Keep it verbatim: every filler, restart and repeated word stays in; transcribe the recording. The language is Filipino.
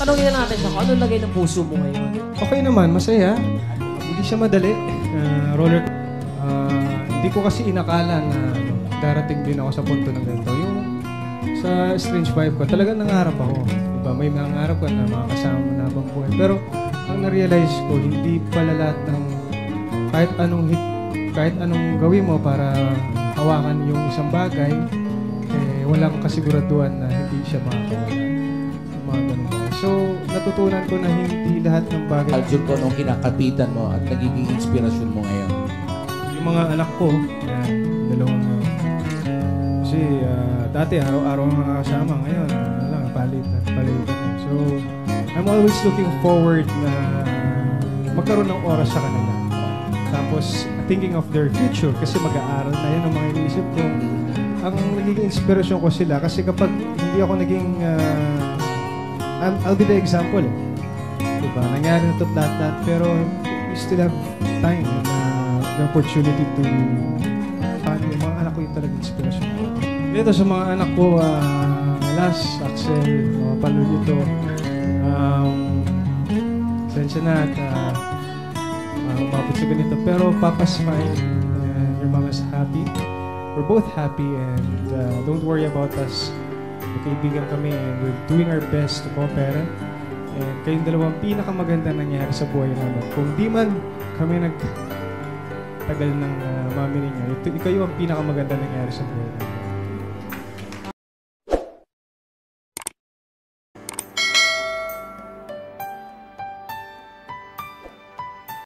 Tanungin na natin siya kung ano lagay ng puso mo ngayon. Okay naman, masaya. Hindi siya madali. Uh, roller, uh, hindi ko kasi inakala na ano, darating din ako sa punto ng ganito. Yung sa Strange Vibe ko, talagang nangarap ako. Diba? May nangarap ko na makakasama mo na habang buhay. Pero ang na-realize ko, hindi pala lahat ng kahit anong hit, kahit anong gawin mo para hawakan yung isang bagay, eh, walang kasiguraduhan na hindi siya makakawala. Yung mga ganun. So, natutunan ko na hindi lahat ng bagay... Culture ko nung kinakapitan mo at nagiging inspirasyon mo ngayon. Yung mga anak ko, yan, dalawang... Uh, kasi uh, dati araw-araw ang nakakasama. Ngayon, uh, lang, palit at palitan. So, I'm always looking forward na magkaroon ng oras sa kanila. Tapos, thinking of their future kasi mag-aaral na yun ang mga iniisip ko. Ang nagiging inspirasyon ko sila kasi kapag hindi ako naging... Uh, I'll, I'll be the example eh. Diba? Nangyari na ito lahat-lahat pero we still have time and uh, the opportunity to uh, yung mga anak ko yung talagang inspiration ko. Dito sa mga anak ko, uh, Las, Axel, mga Palulito, um, sensya na at uh, uh, umabot sa ganito. Pero Papa smile and your mom is happy. We're both happy and uh, don't worry about us. Magkaibigan kami and we're doing our best to co-parent. And kayong dalawang pinakamaganda nangyari sa buhay namin. Kung di man kami nagtagal ng uh, mami ninyo, ito, ikaw yung pinakamaganda nangyari sa buhay namin.